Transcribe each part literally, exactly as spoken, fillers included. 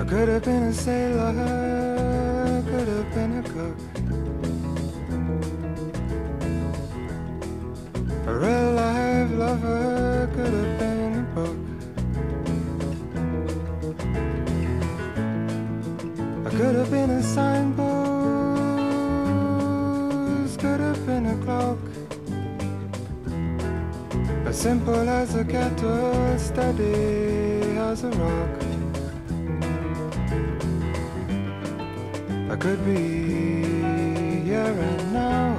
I could have been a sailor, could have been a cook, a real life lover, could have been a book. I could have been a signpost, could have been a clock, as simple as a kettle, steady as a rock. I could be here and now.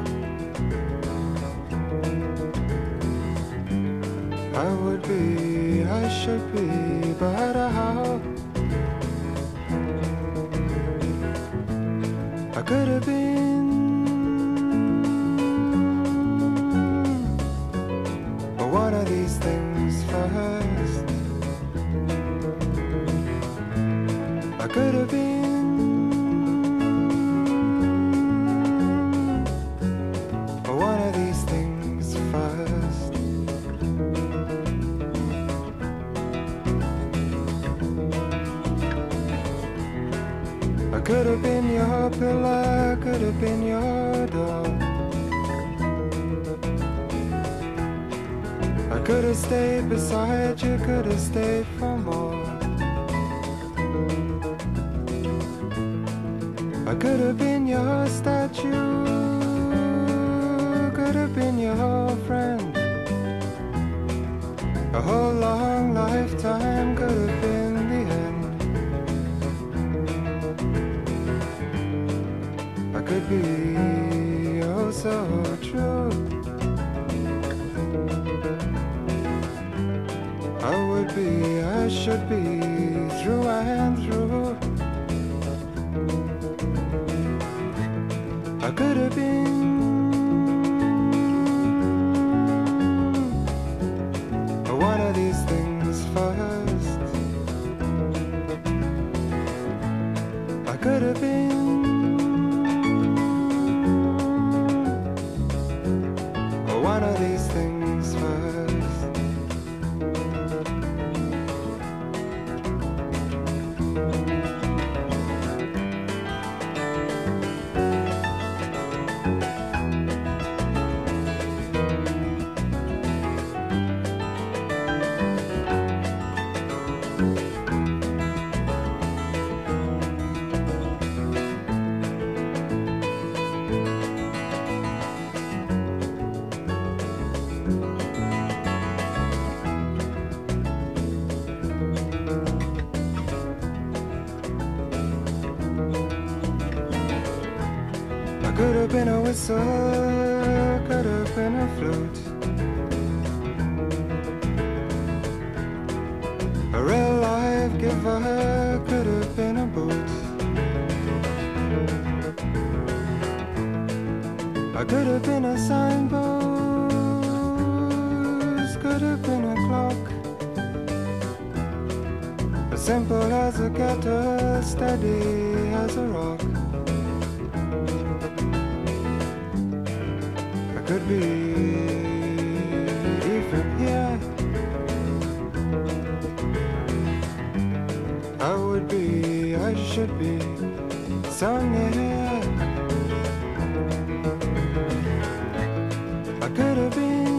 I would be, I should be, but how? I could have been, but one of these things first. I could have been, but one of these things first. I could have been your pillar, could have been your door. I could have stayed beside you, could have stayed for more. I could have been your statue, could have been your friend. A whole long lifetime could have been the end. I could be oh so true. I would be, I should be, through and through. I could have been, one of these things first. I could have been, one of these things first. Could have been a whistle, could have been a flute, a real life giver, could have been a boot. I could have been a signpost, could have been a clock, as simple as a kettle, steady as a rock. Could be even here. I would be, I should be, so near. I could have been